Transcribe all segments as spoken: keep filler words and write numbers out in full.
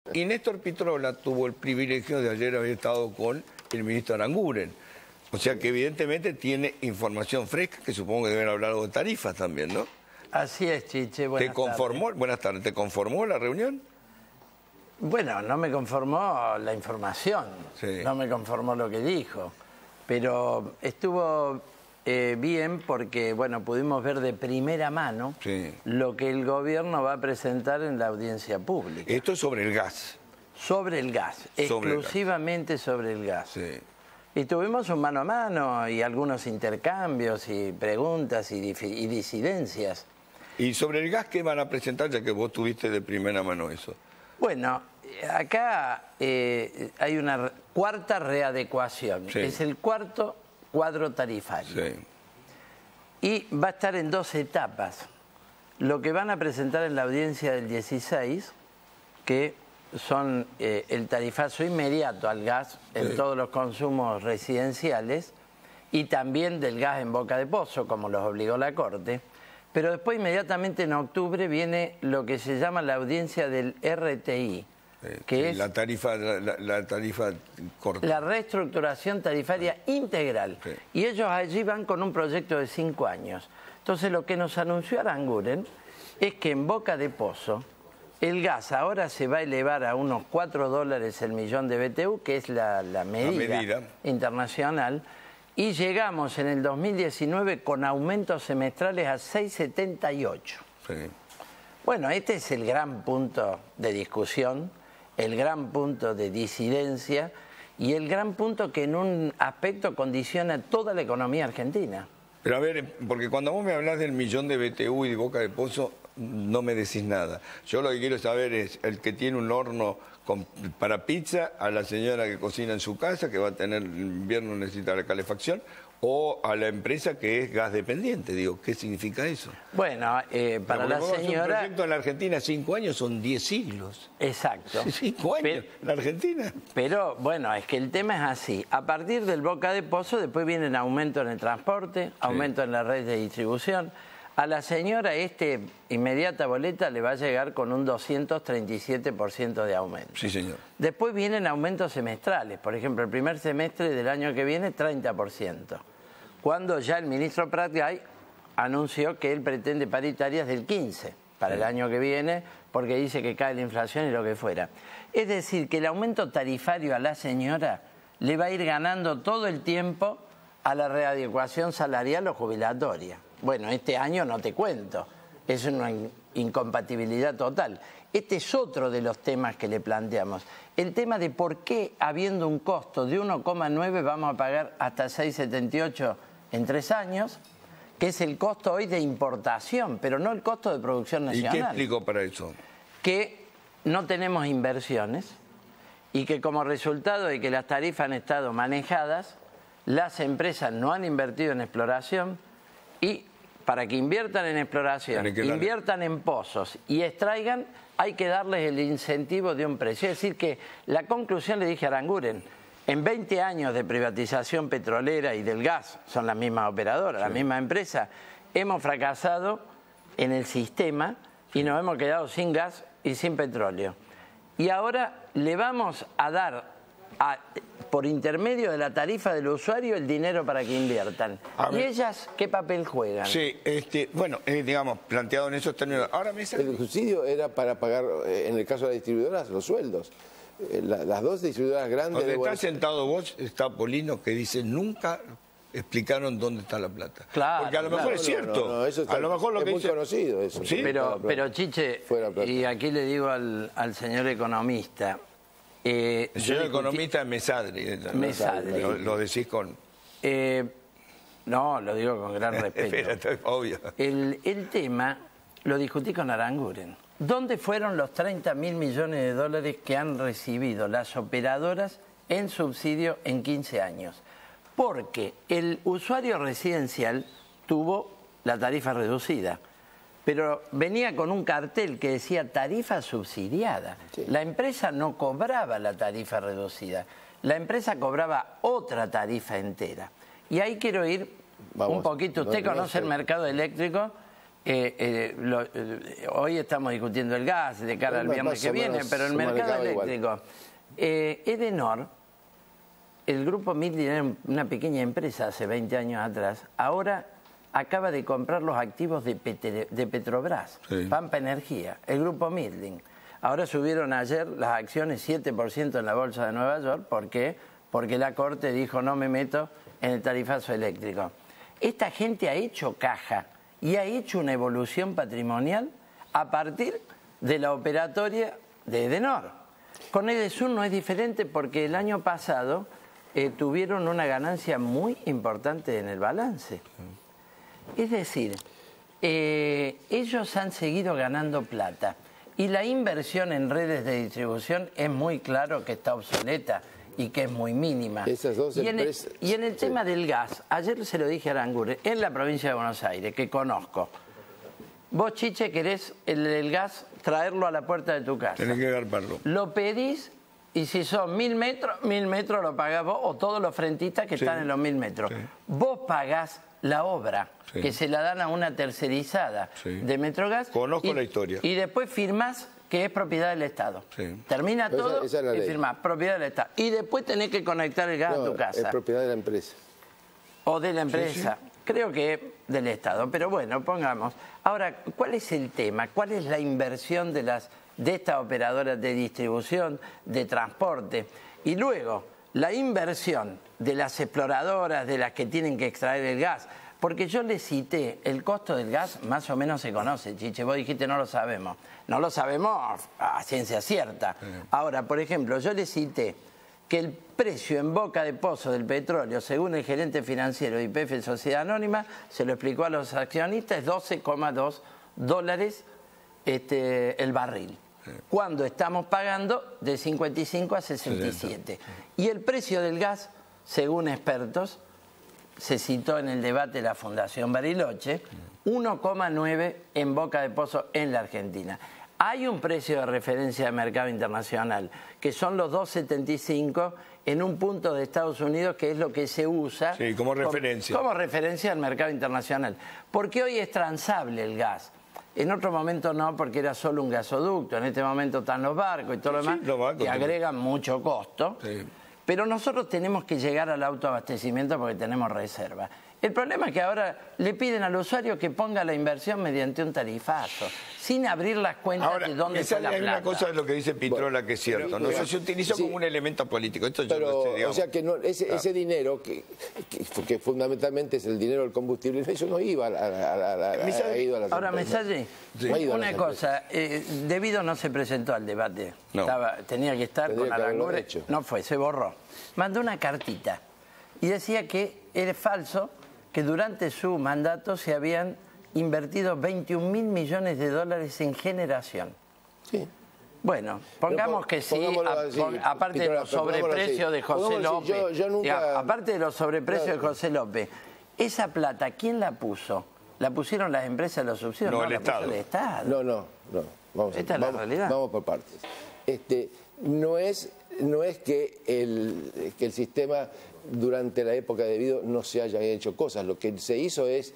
Y Néstor Pitrola tuvo el privilegio de ayer haber estado con el ministro Aranguren. O sea que evidentemente tiene información fresca, que supongo que deben hablar de tarifas también, ¿no? Así es, Chiche. Buenas ¿Te conformó, tardes. buenas tardes, ¿te conformó la reunión? Bueno, no me conformó la información, Sí. no me conformó lo que dijo, pero estuvo eh, bien porque, bueno, pudimos ver de primera mano Sí. lo que el gobierno va a presentar en la audiencia pública. Esto es sobre el gas. Sobre el gas, Sobre exclusivamente el gas. sobre el gas. Sí. Y tuvimos un mano a mano y algunos intercambios y preguntas y, dif- y disidencias. ¿Y sobre el gas qué van a presentar, ya que vos tuviste de primera mano eso? Bueno, acá eh, hay una cuarta readecuación. Sí. Es el cuarto cuadro tarifario. Sí. Y va a estar en dos etapas. Lo que van a presentar en la audiencia del dieciséis, que son eh, el tarifazo inmediato al gas en Sí. todos los consumos residenciales y también del gas en boca de pozo, como los obligó la Corte. Pero después, inmediatamente en octubre, viene lo que se llama la audiencia del R T I, Eh, que sí, es la tarifa, la, la- la tarifa corta. la reestructuración tarifaria integral. Sí. Y ellos allí van con un proyecto de cinco años. Entonces, lo que nos anunció Aranguren es que en boca de pozo el gas ahora se va a elevar a unos cuatro dólares el millón de B T U, que es la, la medida, medida. internacional, y llegamos en el dos mil diecinueve con aumentos semestrales a seis setenta y ocho. Sí. Bueno, este es el gran punto de discusión, el gran punto de disidencia y el gran punto que en un aspecto condiciona toda la economía argentina. Pero a ver, porque cuando vos me hablas del millón de B T U y de boca de pozo, no me decís nada. Yo lo que quiero saber es el que tiene un horno con, para pizza, a la señora que cocina en su casa, que va a tener en invierno necesita la calefacción, o a la empresa que es gas dependiente. Digo, ¿qué significa eso? Bueno, eh, para la Porque vos, señora... un proyecto en la Argentina, cinco años son diez siglos. Exacto. Cinco años en la Argentina. Pero bueno, es que el tema es así. A partir del boca de pozo después vienen aumento en el transporte, aumento en la red de distribución. A la señora este inmediata boleta le va a llegar con un doscientos treinta y siete por ciento de aumento. Sí, señor. Después vienen aumentos semestrales. Por ejemplo, el primer semestre del año que viene, treinta por ciento. Cuando ya el ministro Pratgay anunció que él pretende paritarias del quince por ciento para el año que viene, porque dice que cae la inflación y lo que fuera. Es decir, que el aumento tarifario a la señora le va a ir ganando todo el tiempo a la readecuación salarial o jubilatoria. Bueno, este año no te cuento, es una in- incompatibilidad total. Este es otro de los temas que le planteamos. El tema de por qué, habiendo un costo de uno coma nueve, vamos a pagar hasta seis setenta y ocho en tres años, que es el costo hoy de importación, pero no el costo de producción ¿Y nacional. qué explicó para eso? Que no tenemos inversiones y que como resultado de que las tarifas han estado manejadas, las empresas no han invertido en exploración y para que inviertan en exploración, Tiene que darle- inviertan en pozos y extraigan, hay que darles el incentivo de un precio. Es decir que la conclusión, le dije a Aranguren, en veinte años de privatización petrolera y del gas, son las mismas operadoras, Sí. la misma empresa, hemos fracasado en el sistema y nos hemos quedado sin gas y sin petróleo. Y ahora le vamos a dar, a, por intermedio de la tarifa del usuario, el dinero para que inviertan. A ¿Y ver. ellas qué papel juegan? Sí, este, bueno, eh, digamos, planteado en esos términos. Ahora me sale- El subsidio era para pagar, eh, en el caso de las distribuidoras, los sueldos. Eh, la- las dos distribuidoras grandes Donde de está Buenos sentado vos, está Polino, que dice, nunca explicaron dónde está la plata. Claro, Porque a lo mejor claro. es No, cierto. no, no, eso está- a lo mejor lo es que muy dice... conocido eso. ¿Sí? Pero, Fuera pero Chiche, Fuera plata. y aquí le digo al, al señor economista... eh, El yo señor discutí- economista es Mesadri. Mesadri. Lo, lo decís con... eh, no, lo digo con gran respeto. Espera, obvio. El, el tema lo discutí con Aranguren. ¿Dónde fueron los treinta mil millones de dólares que han recibido las operadoras en subsidio en quince años? Porque el usuario residencial tuvo la tarifa reducida, pero venía con un cartel que decía tarifa subsidiada. Sí. La empresa no cobraba la tarifa reducida, la empresa cobraba otra tarifa entera. Y ahí quiero ir Vamos, un poquito. Usted no- no conoce el sé. mercado eléctrico, Eh, eh, lo, eh, hoy estamos discutiendo el gas de cara al viernes que viene, pero el mercado eléctrico. Eh, Edenor, el grupo Midland era una pequeña empresa hace veinte años atrás, ahora acaba de comprar los activos de, Petre, de Petrobras, sí. Pampa Energía, el grupo Midland. Ahora subieron ayer las acciones siete por ciento en la bolsa de Nueva York. ¿Por qué? Porque la Corte dijo no me meto en el tarifazo eléctrico. Esta gente ha hecho caja y ha hecho una evolución patrimonial a partir de la operatoria de Edenor. Con Edesur no es diferente porque el año pasado eh, tuvieron una ganancia muy importante en el balance. Es decir, eh, ellos han seguido ganando plata y la inversión en redes de distribución es muy claro que está obsoleta y que es muy mínima. Esas dos y, en el, empresas, y en el sí. tema del gas, ayer se lo dije a Aranguren, en la provincia de Buenos Aires, que conozco. Vos, Chiche, querés el, el gas traerlo a la puerta de tu casa. Tenés que garparlo. Lo pedís y si son mil metros, mil metros lo pagás vos o todos los frentistas que sí. están en los mil metros. Sí. Vos pagás la obra, sí. que se la dan a una tercerizada sí. de Metrogas. Conozco y, la historia. Y después firmás que es propiedad del Estado. Sí. Termina Pero todo esa, esa es y firmás propiedad del Estado. Y después tenés que conectar el gas no, a tu casa. Es propiedad de la empresa. O de la empresa. Sí, sí. Creo que del Estado. Pero bueno, pongamos. Ahora, ¿cuál es el tema? ¿Cuál es la inversión de, las, de estas operadoras de distribución, de transporte? Y luego, la inversión de las exploradoras, de las que tienen que extraer el gas. Porque yo le cité, el costo del gas más o menos se conoce, Chiche, vos dijiste no lo sabemos. No lo sabemos a ciencia cierta. Ahora, por ejemplo, yo le cité que el precio en boca de pozo del petróleo, según el gerente financiero de Y P F Sociedad Anónima, se lo explicó a los accionistas, es doce coma dos dólares este, el barril. Cuando estamos pagando de cincuenta y cinco a sesenta y siete. Y el precio del gas, según expertos, se citó en el debate de la Fundación Bariloche, uno coma nueve en boca de pozo en la Argentina. Hay un precio de referencia de mercado internacional, que son los dos setenta y cinco en un punto de Estados Unidos, que es lo que se usa sí, como referencia. Como, como referencia al mercado internacional. Porque hoy es transable el gas. En otro momento no, porque era solo un gasoducto. En este momento están los barcos y todo lo demás, sí, lo que agregan mucho costo. Sí. Pero nosotros tenemos que llegar al autoabastecimiento porque tenemos reserva. El problema es que ahora le piden al usuario que ponga la inversión mediante un tarifazo, sin abrir las cuentas ahora, de dónde está la plata. Hay una cosa de lo que dice Pitrola bueno, que es cierto. Pero, no, pero, se utilizó sí, como un elemento político. Esto yo pero, no sé, digamos. O sea que no, ese, ah. ese dinero, que, que, que fundamentalmente es el dinero del combustible, eso no iba a, a, a, a, a, a ido a las Ahora, Mesalle, sí. una cosa, eh, Debido no se presentó al debate. No. Estaba, tenía que estar Tendría con Aranguren. No fue, se borró. Mandó una cartita y decía que era falso que durante su mandato se habían invertido veintiún mil millones de dólares en generación. Sí. Bueno, pongamos que sí, a, aparte de los sobreprecios de José López, yo, yo nunca... digamos, aparte de los sobreprecios de José López, esa plata, ¿quién la puso? ¿La pusieron las empresas de los subsidios? No, no el, la Estado. Puso el Estado. No, no, no. Vamos Esta a, es la vamos, realidad. Vamos por partes. Este, no es, no es que, el, que el sistema durante la época de Debido no se hayan hecho cosas. Lo que se hizo es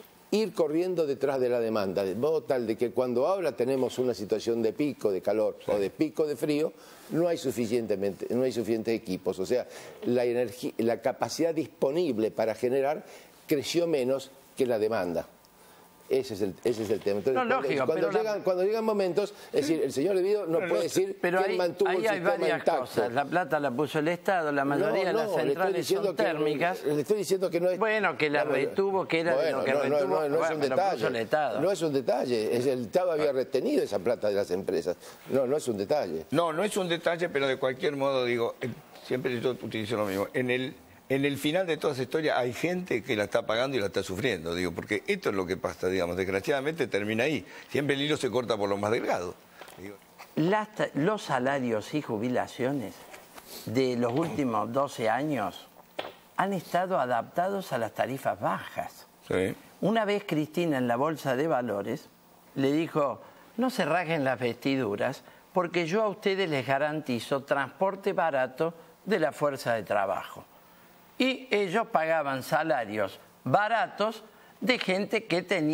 ir corriendo detrás de la demanda, de modo tal de que cuando ahora tenemos una situación de pico de calor sí. o de pico de frío, no hay suficientemente, no hay suficientes equipos. O sea, la energía, la capacidad disponible para generar creció menos que la demanda. Ese es el, ese es el tema. Entonces, no, cuando, lógico, cuando, pero llegan, la... cuando llegan momentos, es decir, el señor Debido no pero puede no, decir pero quién ahí, mantuvo ahí el hay sistema varias intacto. Cosas. La plata la puso el Estado, la mayoría no, no, de las centrales son que, térmicas. Le estoy diciendo que no es... Bueno, que la retuvo, que era bueno, de lo que no, retuvo. No, no, no bueno, es un detalle. El Estado. No es un detalle. Es el Estado había retenido esa plata de las empresas. No, no es un detalle. No, no es un detalle, pero de cualquier modo, digo, siempre yo utilizo lo mismo. En el... En el final de toda esa historia hay gente que la está pagando y la está sufriendo, digo, porque esto es lo que pasa, digamos, desgraciadamente termina ahí. Siempre el hilo se corta por lo más delgado. Digo. Las, los salarios y jubilaciones de los últimos doce años han estado adaptados a las tarifas bajas. Sí. Una vez Cristina en la Bolsa de Valores le dijo, no se rasguen las vestiduras porque yo a ustedes les garantizo transporte barato de la fuerza de trabajo. Y ellos pagaban salarios baratos de gente que tenía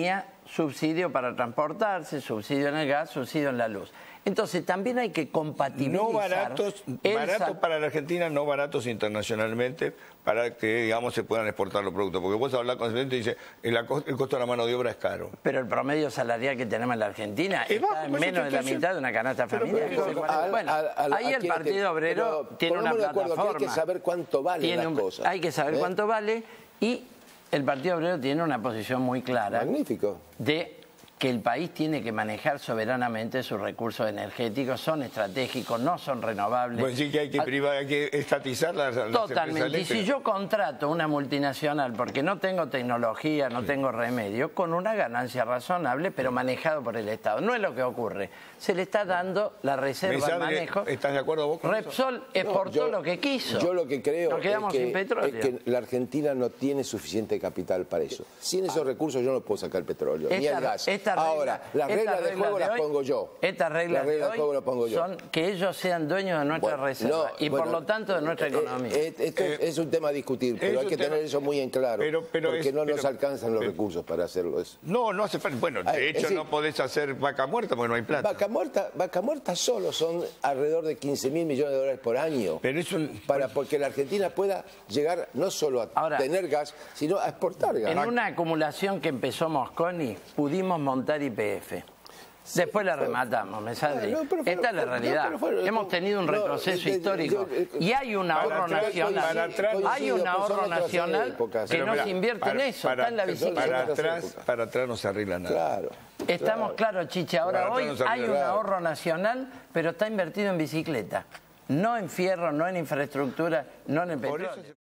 subsidio para transportarse, subsidio en el gas, subsidio en la luz. Entonces también hay que compatibilizar... No baratos, baratos para la Argentina, no baratos internacionalmente, para que, digamos, se puedan exportar los productos. Porque vos hablas con el presidente y dice, el, el costo de la mano de obra es caro. Pero el promedio salarial que tenemos en la Argentina es está en menos de la mitad de una canasta familiar. Pero, pero, al, bueno, al, al, ahí el Partido que, Obrero tiene una plataforma. Que hay que saber cuánto valen las un, cosas. Hay que saber ¿eh? cuánto vale, y el Partido Obrero tiene una posición muy clara. Magnífico. De que el país tiene que manejar soberanamente sus recursos energéticos, son estratégicos, no son renovables. Pues sí que hay que, privar, hay que estatizar las, las Totalmente, y si yo contrato una multinacional porque no tengo tecnología, no sí. tengo remedio, con una ganancia razonable, pero manejado por el Estado. No es lo que ocurre. Se le está dando la reserva de manejo. ¿Estás de acuerdo vos con Repsol eso? exportó no, yo, lo que quiso. Yo lo que creo Nos quedamos es, que, sin petróleo. es que la Argentina no tiene suficiente capital para eso. Sin esos recursos yo no puedo sacar el petróleo, esta, ni el gas. Esta regla, Ahora, las reglas de juego de las hoy, pongo yo. Estas reglas las reglas de, de juego las pongo yo. Son que ellos sean dueños de nuestra bueno, reserva no, y bueno, por lo tanto de nuestra eh, economía. Eh, esto eh, es un tema a discutir, pero hay que tema, tener eso muy en claro, pero, pero porque es, no nos pero, alcanzan los pero, recursos para hacerlo eso. No, no hace falta. Bueno, de Ay, hecho decir, no podés hacer vaca muerta porque no hay plata. Vaca muerta, vaca muerta solo son alrededor de quince mil millones de dólares por año. Pero es un... Para porque la Argentina pueda llegar no solo a Ahora, tener gas, sino a exportar gas. En una acumulación que empezó Mosconi, pudimos montar Y P F. Después la rematamos, me sale. No, no, Esta es la realidad. No, fue, Hemos tenido un retroceso no, histórico. Yo, yo, y hay un ahorro atrás, nacional. Para atrás, hay un ahorro nacional épocas, que no mira, se invierte para, en eso. Para, está en la bicicleta. Para atrás, para atrás no se arregla nada. Claro. Estamos claros, Chicha. Ahora hoy no hay un ahorro nacional, pero está invertido en bicicleta. No en fierro, no en infraestructura, no en el petróleo.